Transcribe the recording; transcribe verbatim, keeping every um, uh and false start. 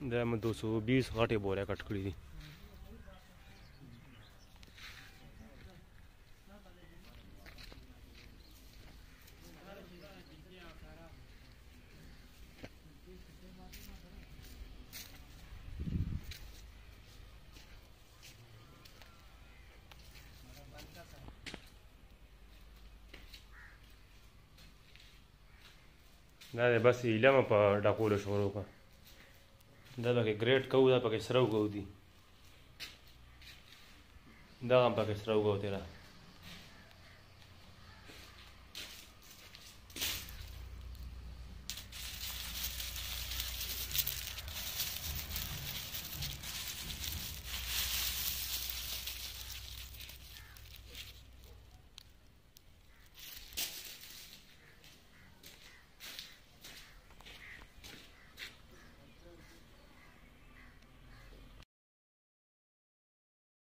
मैं दो सौ बीस घाटे बोरिया कट करी थी। दादा बस हिला में पा डाकोले शोरों का दादा के ग्रेट कहू दा पके सरव कहू दी दादा पके सरव कहू तेरा